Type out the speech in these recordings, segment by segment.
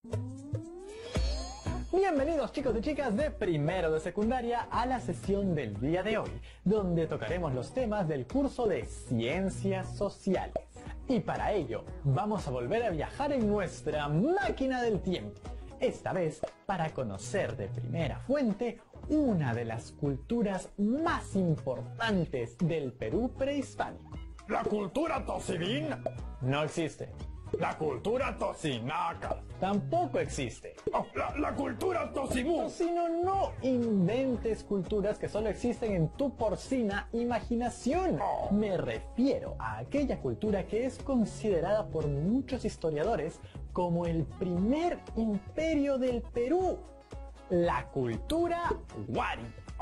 Bienvenidos chicos y chicas de primero de secundaria a la sesión del día de hoy, donde tocaremos los temas del curso de Ciencias Sociales. Y para ello, vamos a volver a viajar en nuestra máquina del tiempo. Esta vez para conocer de primera fuente una de las culturas más importantes del Perú prehispánico. ¿La cultura tosidina? No existe. ¿La cultura tosinaca? Tampoco existe. Oh, la cultura tosimú. Tocino, no inventes culturas que solo existen en tu porcina imaginación. Oh. Me refiero a aquella cultura que es considerada por muchos historiadores como el primer imperio del Perú. La cultura Wari.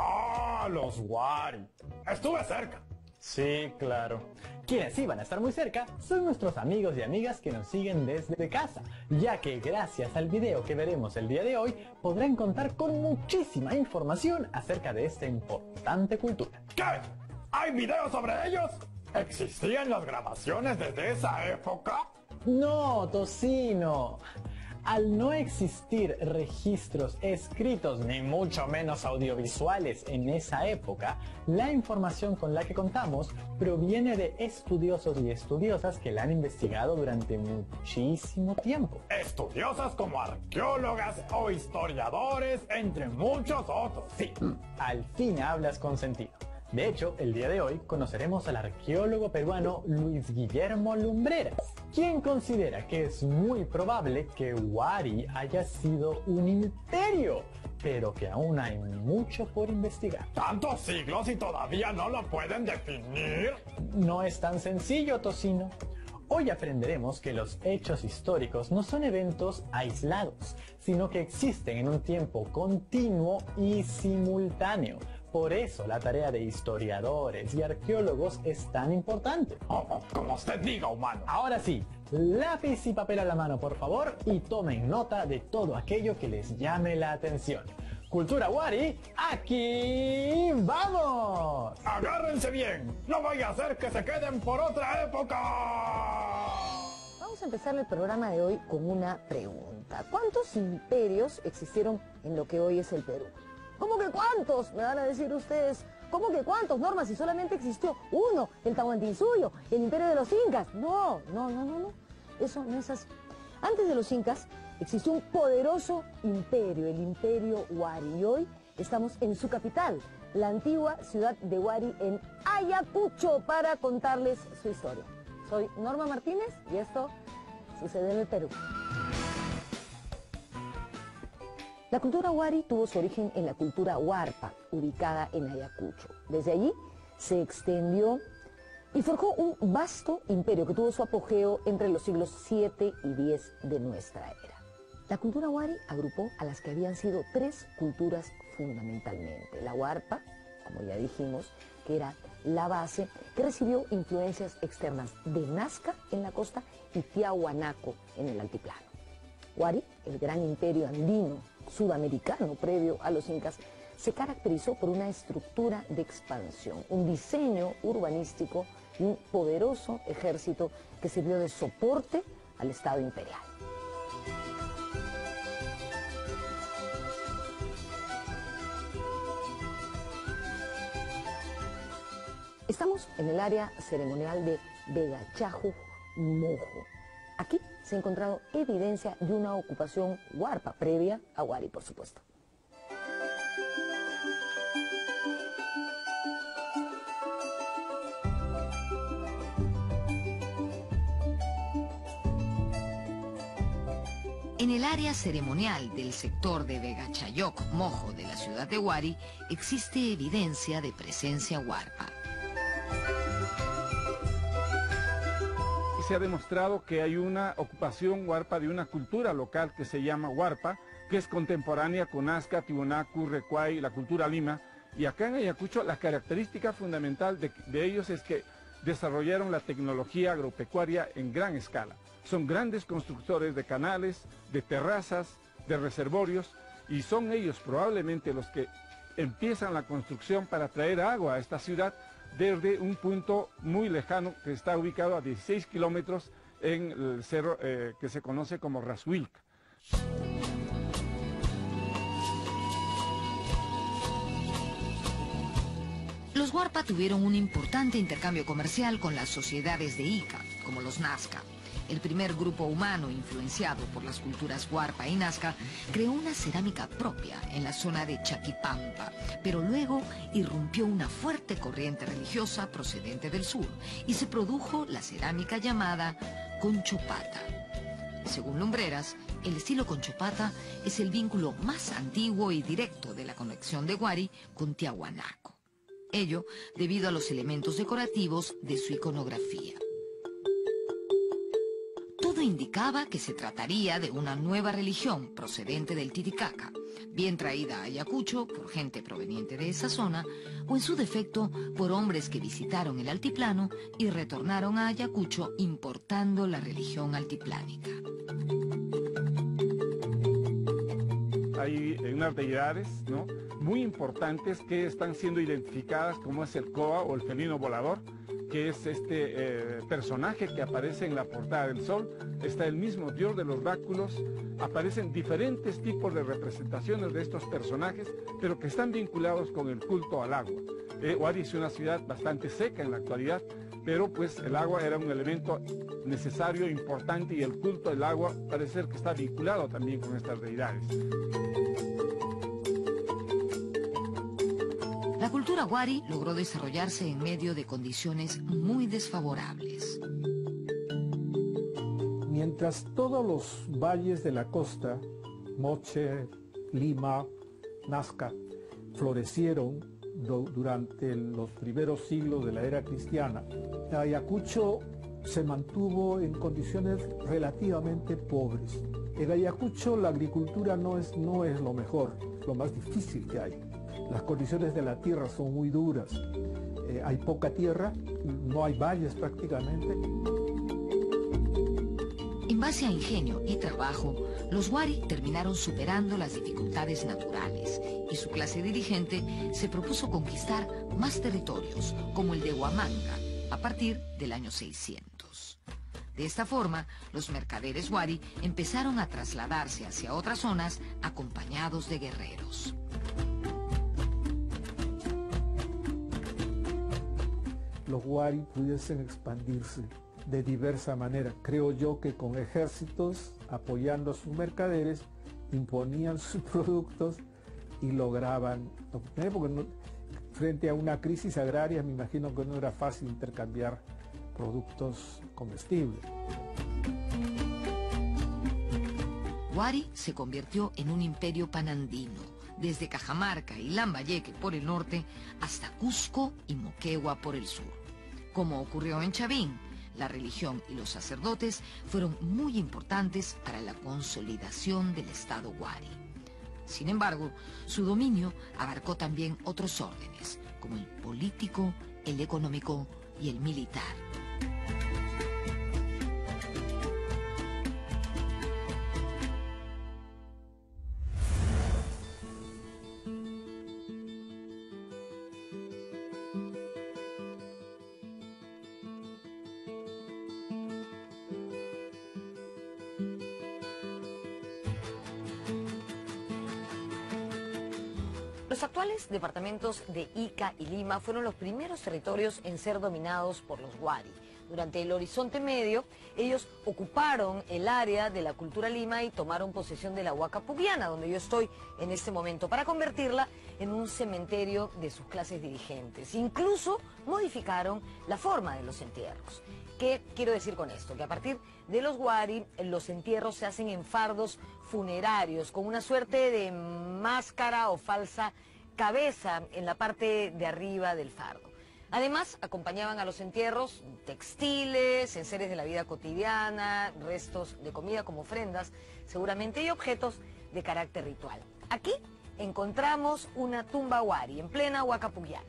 Ah, los Wari. Estuve cerca. Sí, claro. Quienes iban a estar muy cerca son nuestros amigos y amigas que nos siguen desde casa, ya que gracias al video que veremos el día de hoy podrán contar con muchísima información acerca de esta importante cultura. ¿Qué? ¿Hay videos sobre ellos? ¿Existían las grabaciones desde esa época? No, Tocino. Al no existir registros escritos ni mucho menos audiovisuales en esa época, la información con la que contamos proviene de estudiosos y estudiosas que la han investigado durante muchísimo tiempo. Estudiosas como arqueólogas o historiadores, entre muchos otros. Sí, al fin hablas con sentido. De hecho, el día de hoy conoceremos al arqueólogo peruano Luis Guillermo Lumbreras, quien considera que es muy probable que Wari haya sido un imperio, pero que aún hay mucho por investigar. ¿Tantos siglos y todavía no lo pueden definir? No es tan sencillo, Tocino. Hoy aprenderemos que los hechos históricos no son eventos aislados, sino que existen en un tiempo continuo y simultáneo. Por eso la tarea de historiadores y arqueólogos es tan importante. Oh, como usted diga, humano. Ahora sí, lápiz y papel a la mano, por favor, y tomen nota de todo aquello que les llame la atención. Cultura Wari, ¡aquí vamos! ¡Agárrense bien! ¡No vaya a ser que se queden por otra época! Vamos a empezar el programa de hoy con una pregunta. ¿Cuántos imperios existieron en lo que hoy es el Perú? ¿Cómo que cuántos? Me van a decir ustedes. ¿Cómo que cuántos, Norma? Si solamente existió uno, el Tahuantinsuyo, el imperio de los incas. No. Eso no es así. Antes de los incas existió un poderoso imperio, el imperio Wari. Y hoy estamos en su capital, la antigua ciudad de Wari en Ayacucho, para contarles su historia. Soy Norma Martínez y esto sucede en el Perú. La cultura Wari tuvo su origen en la cultura Huarpa, ubicada en Ayacucho. Desde allí se extendió y forjó un vasto imperio que tuvo su apogeo entre los siglos 7 y 10 de nuestra era. La cultura Wari agrupó a las que habían sido tres culturas fundamentalmente. La Huarpa, como ya dijimos, que era la base, que recibió influencias externas de Nazca en la costa y Tiahuanaco en el altiplano. Wari, el gran imperio andino sudamericano previo a los incas, se caracterizó por una estructura de expansión, un diseño urbanístico y un poderoso ejército que sirvió de soporte al Estado imperial. Estamos en el área ceremonial de Vegachajuc Mojo. Aquí se ha encontrado evidencia de una ocupación huarpa previa a Wari, por supuesto. En el área ceremonial del sector de Vegachayoc Mojo de la ciudad de Wari existe evidencia de presencia huarpa. Se ha demostrado que hay una ocupación huarpa de una cultura local que se llama huarpa, que es contemporánea con Nazca, Tiwanaku, Recuay, la cultura Lima. Y acá en Ayacucho la característica fundamental de ellos es que desarrollaron la tecnología agropecuaria en gran escala. Son grandes constructores de canales, de terrazas, de reservorios, y son ellos probablemente los que empiezan la construcción para traer agua a esta ciudad desde un punto muy lejano que está ubicado a 16 kilómetros en el cerro que se conoce como Rashuilca. Los Huarpa tuvieron un importante intercambio comercial con las sociedades de Ica, como los Nazca. El primer grupo humano influenciado por las culturas Huarpa y Nazca creó una cerámica propia en la zona de Chaquipampa, pero luego irrumpió una fuerte corriente religiosa procedente del sur y se produjo la cerámica llamada Conchopata. Según Lumbreras, el estilo Conchopata es el vínculo más antiguo y directo de la conexión de Huari con Tiahuanaco. Ello debido a los elementos decorativos de su iconografía. Todo indicaba que se trataría de una nueva religión procedente del Titicaca, bien traída a Ayacucho por gente proveniente de esa zona, o en su defecto por hombres que visitaron el altiplano y retornaron a Ayacucho importando la religión altiplánica. Hay unas deidades, ¿no?, muy importantes que están siendo identificadas, como es el Coa o el felino volador, que es este personaje que aparece en la portada del Sol. Está el mismo dios de los báculos, aparecen diferentes tipos de representaciones de estos personajes, pero que están vinculados con el culto al agua. Huari es una ciudad bastante seca en la actualidad, pero pues el agua era un elemento necesario, importante, y el culto al agua parece ser que está vinculado también con estas deidades. La cultura Huari logró desarrollarse en medio de condiciones muy desfavorables. Mientras todos los valles de la costa, Moche, Lima, Nazca, florecieron durante los primeros siglos de la era cristiana, Ayacucho se mantuvo en condiciones relativamente pobres. En Ayacucho la agricultura no es lo mejor, es lo más difícil que hay. Las condiciones de la tierra son muy duras, hay poca tierra, no hay valles prácticamente. En base a ingenio y trabajo, los Huari terminaron superando las dificultades naturales y su clase dirigente se propuso conquistar más territorios, como el de Huamanga, a partir del año 600. De esta forma, los mercaderes Huari empezaron a trasladarse hacia otras zonas acompañados de guerreros. Los Huari pudiesen expandirse de diversa manera. Creo yo que con ejércitos apoyando a sus mercaderes imponían sus productos y lograban obtener, porque frente a una crisis agraria me imagino que no era fácil intercambiar productos comestibles. Huari se convirtió en un imperio panandino, desde Cajamarca y Lambayeque por el norte hasta Cusco y Moquegua por el sur. Como ocurrió en Chavín, la religión y los sacerdotes fueron muy importantes para la consolidación del Estado Huari. Sin embargo, su dominio abarcó también otros órdenes, como el político, el económico y el militar. Los actuales departamentos de Ica y Lima fueron los primeros territorios en ser dominados por los Huari. Durante el Horizonte Medio, ellos ocuparon el área de la cultura Lima y tomaron posesión de la Huaca Pugliana, donde yo estoy en este momento, para convertirla en un cementerio de sus clases dirigentes. Incluso modificaron la forma de los entierros. ¿Qué quiero decir con esto? Que a partir de los Huari, los entierros se hacen en fardos funerarios, con una suerte de máscara o falsa cabeza en la parte de arriba del fardo. Además, acompañaban a los entierros textiles, enseres de la vida cotidiana, restos de comida como ofrendas, seguramente, y objetos de carácter ritual. Aquí encontramos una tumba Huari, en plena Huaca Pugliana.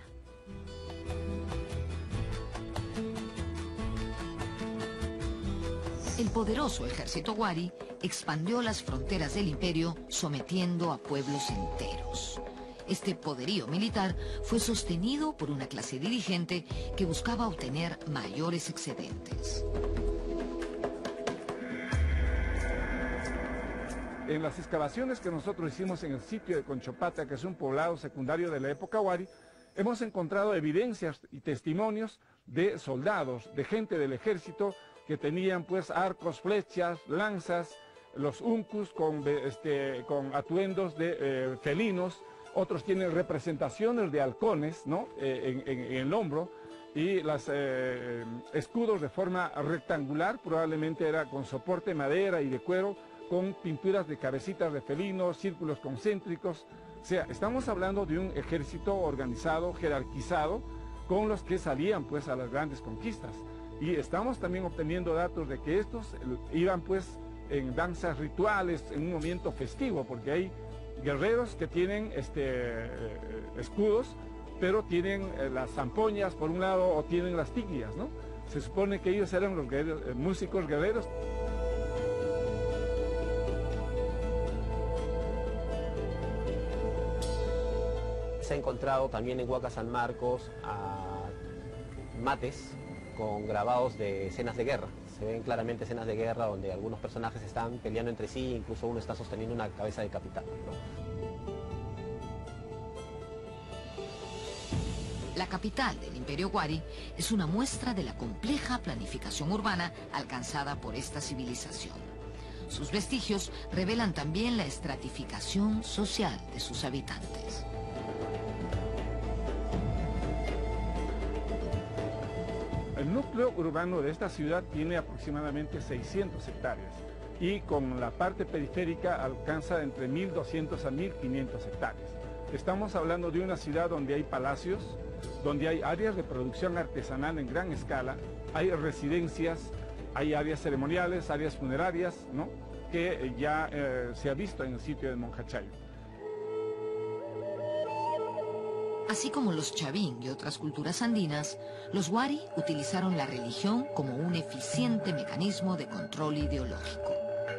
El poderoso ejército Huari expandió las fronteras del imperio, sometiendo a pueblos enteros. Este poderío militar fue sostenido por una clase dirigente que buscaba obtener mayores excedentes. En las excavaciones que nosotros hicimos en el sitio de Conchopata, que es un poblado secundario de la época Wari, hemos encontrado evidencias y testimonios de soldados, de gente del ejército que tenían pues arcos, flechas, lanzas, los uncus con atuendos de felinos, otros tienen representaciones de halcones, ¿no? en el hombro, y los escudos de forma rectangular, probablemente era con soporte de madera y de cuero, con pinturas de cabecitas de felinos, círculos concéntricos. O sea, estamos hablando de un ejército organizado, jerarquizado, con los que salían pues a las grandes conquistas. Y estamos también obteniendo datos de que estos iban pues en danzas rituales, en un momento festivo, porque hay guerreros que tienen escudos, pero tienen las zampoñas por un lado o tienen las tiglias, ¿no? Se supone que ellos eran los músicos guerreros. Se ha encontrado también en Huaca San Marcos mates con grabados de escenas de guerra. Se ven claramente escenas de guerra donde algunos personajes están peleando entre sí, incluso uno está sosteniendo una cabeza decapitada, ¿no? La capital del Imperio Wari es una muestra de la compleja planificación urbana alcanzada por esta civilización. Sus vestigios revelan también la estratificación social de sus habitantes. El núcleo urbano de esta ciudad tiene aproximadamente 600 hectáreas y con la parte periférica alcanza entre 1.200 a 1.500 hectáreas. Estamos hablando de una ciudad donde hay palacios, donde hay áreas de producción artesanal en gran escala, hay residencias, hay áreas ceremoniales, áreas funerarias, ¿no? Que ya se ha visto en el sitio de Monjachayo. Así como los chavín y otras culturas andinas, los Wari utilizaron la religión como un eficiente mecanismo de control ideológico.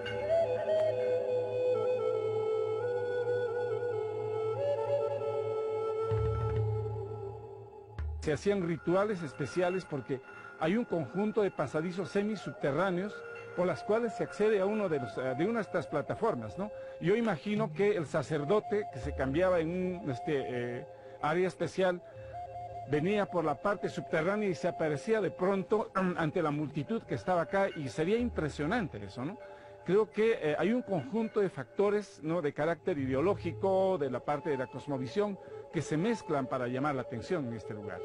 Se hacían rituales especiales porque hay un conjunto de pasadizos semisubterráneos por las cuales se accede a uno de una de estas plataformas, ¿no? Yo imagino que el sacerdote que se cambiaba en un área especial venía por la parte subterránea y se aparecía de pronto ante la multitud que estaba acá, y sería impresionante eso, ¿no? Creo que hay un conjunto de factores, ¿no?, de carácter ideológico, de la parte de la cosmovisión, que se mezclan para llamar la atención en este lugar.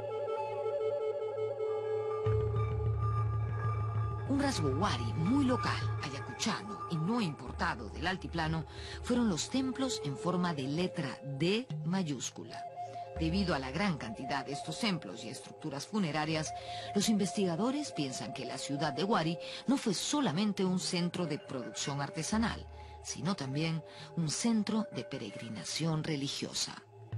Un rasgo Wari muy local, ayacuchano y no importado del altiplano fueron los templos en forma de letra D mayúscula. Debido a la gran cantidad de estos templos y estructuras funerarias, los investigadores piensan que la ciudad de Wari no fue solamente un centro de producción artesanal, sino también un centro de peregrinación religiosa.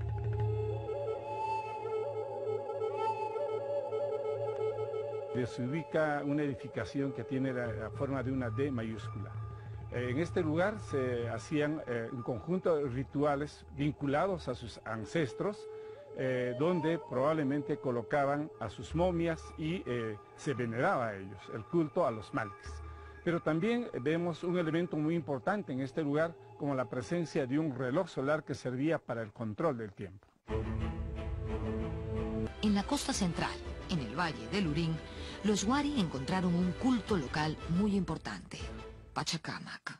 Se ubica una edificación que tiene la forma de una D mayúscula. En este lugar se hacían un conjunto de rituales vinculados a sus ancestros, donde probablemente colocaban a sus momias y se veneraba a ellos, el culto a los malques. Pero también vemos un elemento muy importante en este lugar, como la presencia de un reloj solar que servía para el control del tiempo. En la costa central, en el valle del Lurín, los Wari encontraron un culto local muy importante, Pachacamac.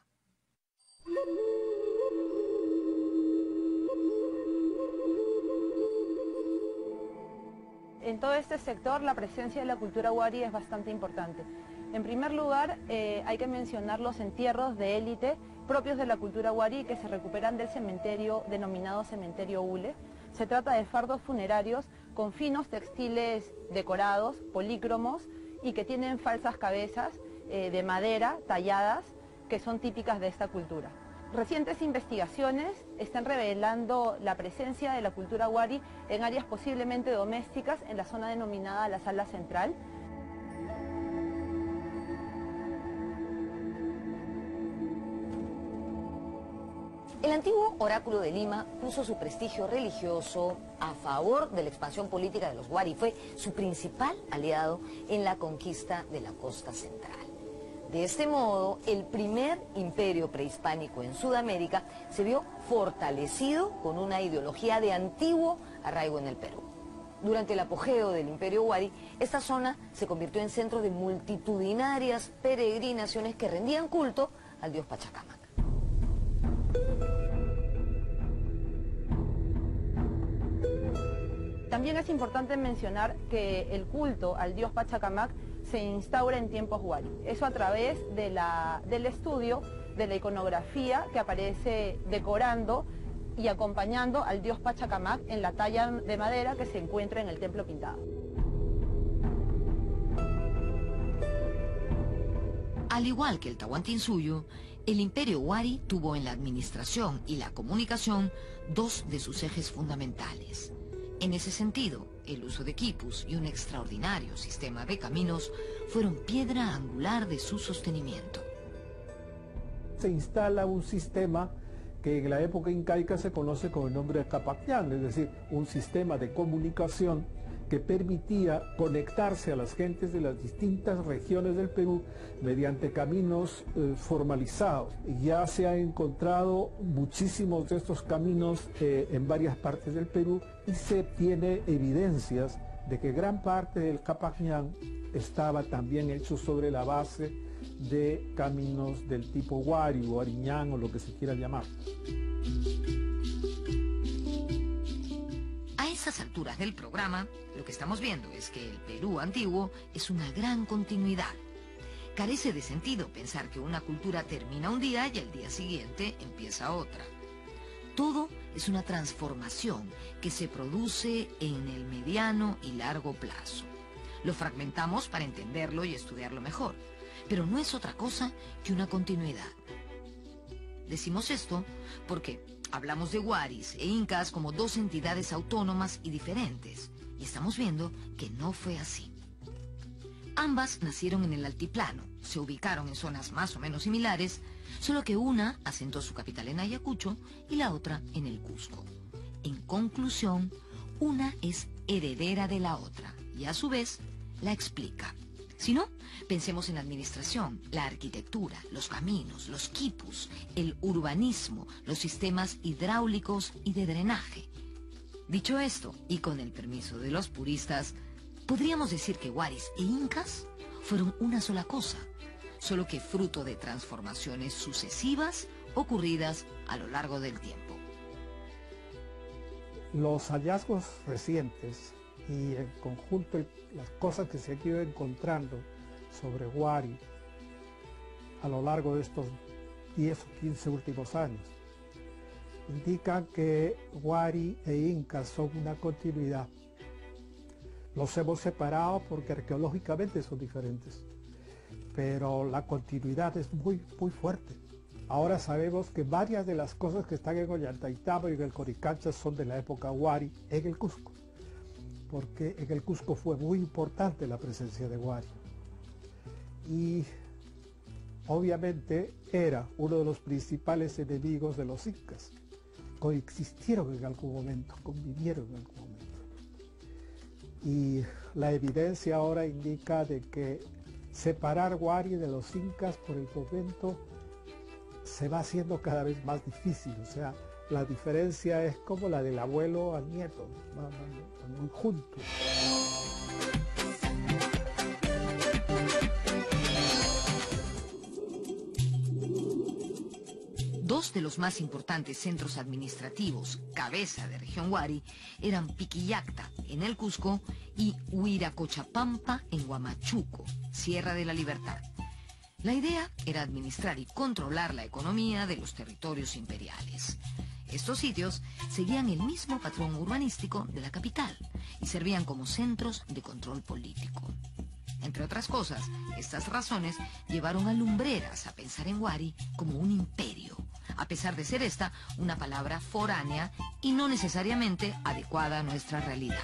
En todo este sector la presencia de la cultura Wari es bastante importante. En primer lugar, hay que mencionar los entierros de élite propios de la cultura Wari que se recuperan del cementerio denominado Cementerio Ule. Se trata de fardos funerarios con finos textiles decorados, polícromos, y que tienen falsas cabezas de madera talladas que son típicas de esta cultura. Recientes investigaciones están revelando la presencia de la cultura Wari en áreas posiblemente domésticas en la zona denominada la Sala Central. El antiguo oráculo de Lima puso su prestigio religioso a favor de la expansión política de los Wari. Fue su principal aliado en la conquista de la costa central. De este modo, el primer imperio prehispánico en Sudamérica se vio fortalecido con una ideología de antiguo arraigo en el Perú. Durante el apogeo del Imperio Wari, esta zona se convirtió en centro de multitudinarias peregrinaciones que rendían culto al dios Pachacamac. También es importante mencionar que el culto al dios Pachacamac se instaura en tiempos Wari. Eso a través del estudio de la iconografía que aparece decorando y acompañando al dios Pachacamac en la talla de madera que se encuentra en el templo pintado. Al igual que el Tahuantinsuyo, el Imperio Wari tuvo en la administración y la comunicación dos de sus ejes fundamentales. En ese sentido, el uso de quipus y un extraordinario sistema de caminos fueron piedra angular de su sostenimiento. Se instala un sistema que en la época incaica se conoce con el nombre de Capacñán, es decir, un sistema de comunicación que permitía conectarse a las gentes de las distintas regiones del Perú mediante caminos formalizados. Ya se han encontrado muchísimos de estos caminos en varias partes del Perú y se tiene evidencias de que gran parte del Capacñán estaba también hecho sobre la base de caminos del tipo Wari o Ariñán o lo que se quiera llamar. A esas alturas del programa, lo que estamos viendo es que el Perú antiguo es una gran continuidad. Carece de sentido pensar que una cultura termina un día y al día siguiente empieza otra. Todo es una transformación que se produce en el mediano y largo plazo. Lo fragmentamos para entenderlo y estudiarlo mejor, pero no es otra cosa que una continuidad. Decimos esto porque hablamos de Waris e Incas como dos entidades autónomas y diferentes, y estamos viendo que no fue así. Ambas nacieron en el altiplano, se ubicaron en zonas más o menos similares, solo que una asentó su capital en Ayacucho y la otra en el Cusco. En conclusión, una es heredera de la otra y a su vez la explica. Si no, pensemos en la administración, la arquitectura, los caminos, los quipus, el urbanismo, los sistemas hidráulicos y de drenaje. Dicho esto, y con el permiso de los puristas, podríamos decir que Waris e Incas fueron una sola cosa, solo que fruto de transformaciones sucesivas ocurridas a lo largo del tiempo. Los hallazgos recientes y en conjunto las cosas que se han ido encontrando sobre Wari a lo largo de estos 10 o 15 últimos años indican que Wari e Incas son una continuidad. Los hemos separado porque arqueológicamente son diferentes, pero la continuidad es muy fuerte. Ahora sabemos que varias de las cosas que están en Ollantaytambo y en el Coricancha son de la época Wari en el Cusco, porque en el Cusco fue muy importante la presencia de Wari. Y obviamente era uno de los principales enemigos de los incas. Coexistieron en algún momento, convivieron en algún momento. Y la evidencia ahora indica de que separar Wari de los incas por el momento se va haciendo cada vez más difícil. O sea, la diferencia es como la del abuelo al nieto, van muy juntos. Dos de los más importantes centros administrativos, cabeza de región Wari, eran Piquillacta, en el Cusco, y Huiracochapampa, en Huamachuco, Sierra de la Libertad. La idea era administrar y controlar la economía de los territorios imperiales. Estos sitios seguían el mismo patrón urbanístico de la capital y servían como centros de control político. Entre otras cosas, estas razones llevaron a Lumbreras a pensar en Wari como un imperio, a pesar de ser esta una palabra foránea y no necesariamente adecuada a nuestra realidad.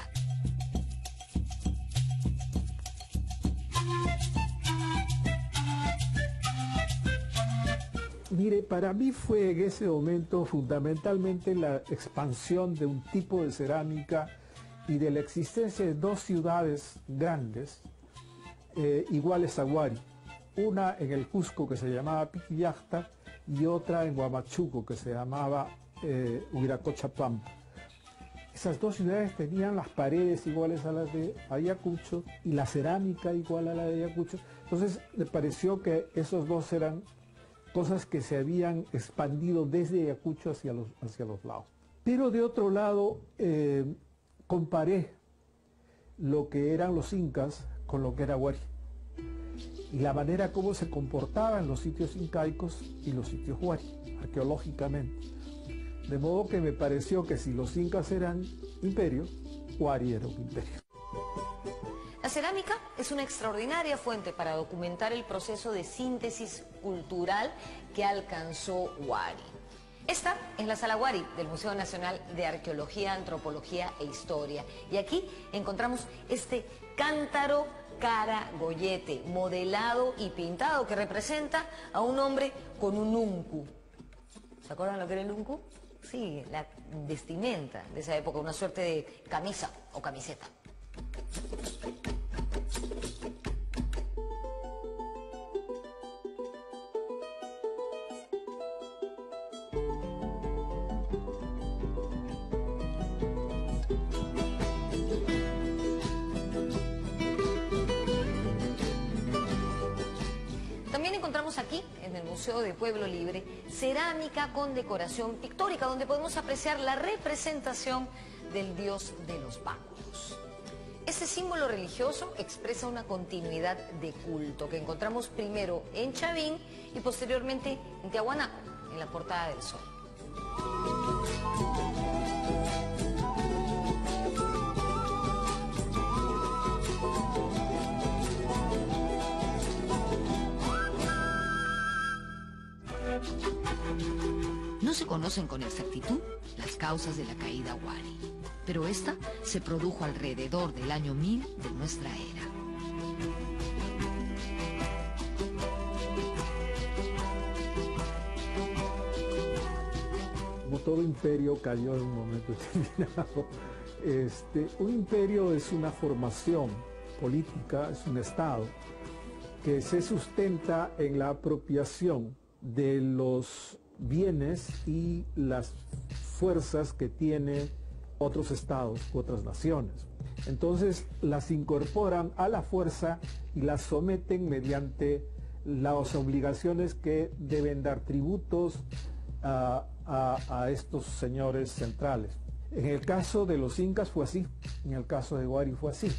Mire, para mí fue en ese momento fundamentalmente la expansión de un tipo de cerámica y de la existencia de dos ciudades grandes iguales a Wari, una en el Cusco que se llamaba Piquillacta y otra en Huamachuco que se llamaba Huiracocha-Pampa. Esas dos ciudades tenían las paredes iguales a las de Ayacucho y la cerámica igual a la de Ayacucho. Entonces me pareció que esos dos eran cosas que se habían expandido desde Ayacucho hacia los lados. Pero de otro lado, comparé lo que eran los incas con lo que era Huari y la manera como se comportaban los sitios incaicos y los sitios Huari, arqueológicamente. De modo que me pareció que si los incas eran imperio, Huari era un imperio. La cerámica es una extraordinaria fuente para documentar el proceso de síntesis cultural que alcanzó Huari. Esta es la Sala Huari del Museo Nacional de Arqueología, Antropología e Historia. Y aquí encontramos este cántaro caragollete, modelado y pintado, que representa a un hombre con un uncu. ¿Se acuerdan lo que era el uncu? Sí, la vestimenta de esa época, una suerte de camisa o camiseta. También encontramos aquí, en el Museo de Pueblo Libre, cerámica con decoración pictórica, donde podemos apreciar la representación del dios de los báculos. Este símbolo religioso expresa una continuidad de culto que encontramos primero en Chavín y posteriormente en Tiahuanaco, en la Portada del Sol. No se conocen con exactitud las causas de la caída Huari, pero esta se produjo alrededor del año 1000 de nuestra era. Como todo imperio cayó en un momento determinado. Un imperio es una formación política, es un estado que se sustenta en la apropiación de los bienes y las fuerzas que tiene otros estados u otras naciones. Entonces las incorporan a la fuerza y las someten mediante las obligaciones que deben dar tributos a estos señores centrales. En el caso de los incas fue así, en el caso de Huari fue así.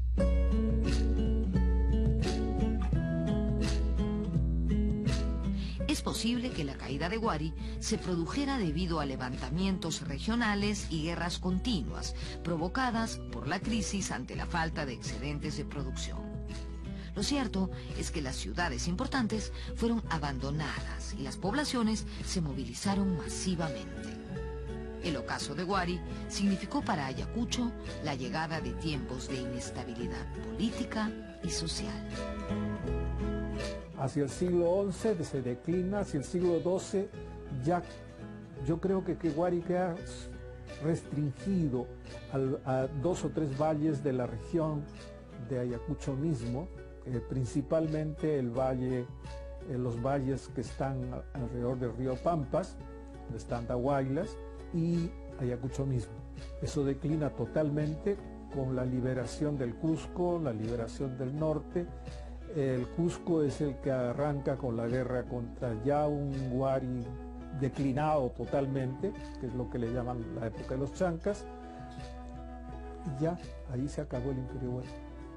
Es posible que la caída de Huari se produjera debido a levantamientos regionales y guerras continuas, provocadas por la crisis ante la falta de excedentes de producción. Lo cierto es que las ciudades importantes fueron abandonadas y las poblaciones se movilizaron masivamente. El ocaso de Huari significó para Ayacucho la llegada de tiempos de inestabilidad política y social. Hacia el siglo XI se declina, hacia el siglo XII ya yo creo que Huari queda restringido a 2 o 3 valles de la región de Ayacucho mismo, principalmente el valle, los valles que están alrededor del río Pampas, donde están Dahuaylas, y Ayacucho mismo. Eso declina totalmente con la liberación del Cusco, la liberación del norte. El Cusco es el que arranca con la guerra contra ya un Huari declinado totalmente, que es lo que le llaman la época de los Chancas, y ya ahí se acabó el Imperio Huari.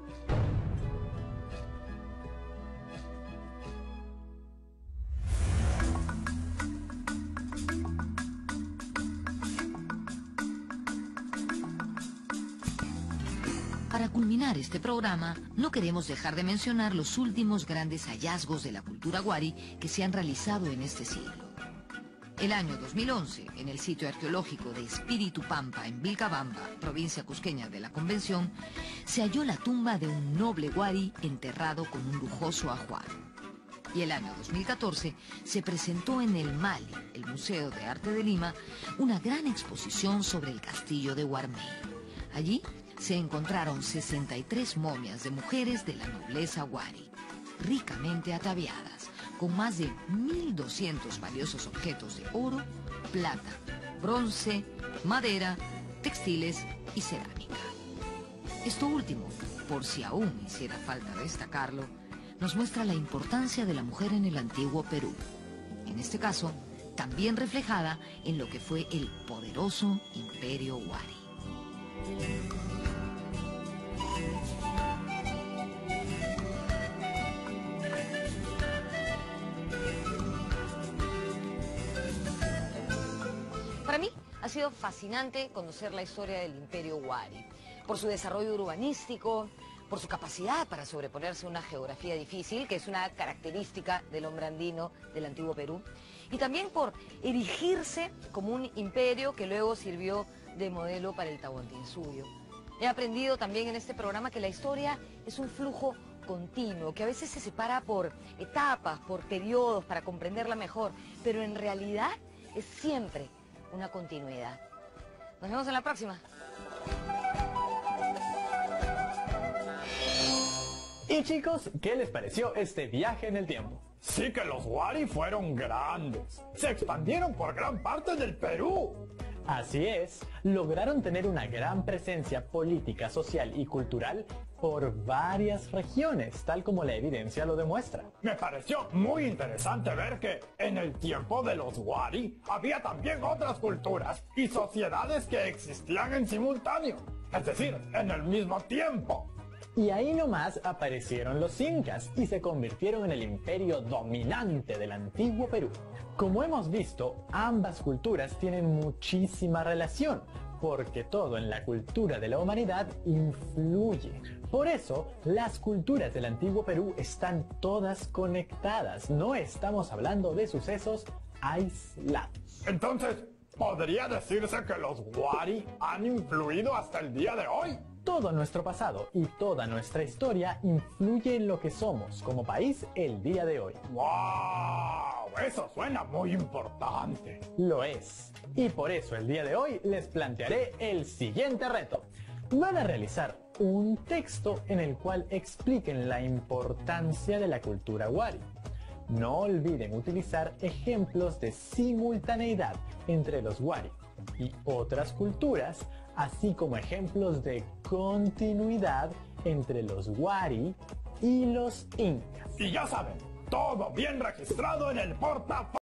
Para culminar este programa, no queremos dejar de mencionar los últimos grandes hallazgos de la cultura Huari que se han realizado en este siglo. El año 2011, en el sitio arqueológico de Espíritu Pampa, en Vilcabamba, provincia cusqueña de la Convención, se halló la tumba de un noble Huari enterrado con un lujoso ajuar. Y el año 2014 se presentó en el Mali, el Museo de Arte de Lima, una gran exposición sobre el castillo de Huarmey. Allí se encontraron 63 momias de mujeres de la nobleza Huari. ricamente ataviadas, con más de 1.200 valiosos objetos de oro, plata, bronce, madera, textiles y cerámica. Esto último, por si aún hiciera falta destacarlo, nos muestra la importancia de la mujer en el antiguo Perú. En este caso, también reflejada en lo que fue el poderoso Imperio Wari. Para mí ha sido fascinante conocer la historia del Imperio Wari, por su desarrollo urbanístico, por su capacidad para sobreponerse a una geografía difícil, que es una característica del hombre andino del antiguo Perú, y también por erigirse como un imperio que luego sirvió de modelo para el Tahuantinsuyo. He aprendido también en este programa que la historia es un flujo continuo, que a veces se separa por etapas, por periodos, para comprenderla mejor, pero en realidad es siempre una continuidad. Nos vemos en la próxima. Y chicos, ¿qué les pareció este viaje en el tiempo? Sí que los Wari fueron grandes. Se expandieron por gran parte del Perú. Así es, lograron tener una gran presencia política, social y cultural por varias regiones, tal como la evidencia lo demuestra. Me pareció muy interesante ver que en el tiempo de los Wari había también otras culturas y sociedades que existían en simultáneo, es decir, en el mismo tiempo. Y ahí nomás aparecieron los incas y se convirtieron en el imperio dominante del antiguo Perú. Como hemos visto, ambas culturas tienen muchísima relación, porque todo en la cultura de la humanidad influye. Por eso, las culturas del antiguo Perú están todas conectadas, no estamos hablando de sucesos aislados. Entonces, ¿podría decirse que los Wari han influido hasta el día de hoy? Todo nuestro pasado y toda nuestra historia influye en lo que somos como país el día de hoy. ¡Wow! Eso suena muy importante. Lo es. Y por eso el día de hoy les plantearé el siguiente reto. Van a realizar un texto en el cual expliquen la importancia de la cultura Wari. No olviden utilizar ejemplos de simultaneidad entre los Wari y otras culturas, así como ejemplos de continuidad entre los Wari y los incas. Y ya saben, todo bien registrado en el portafolio.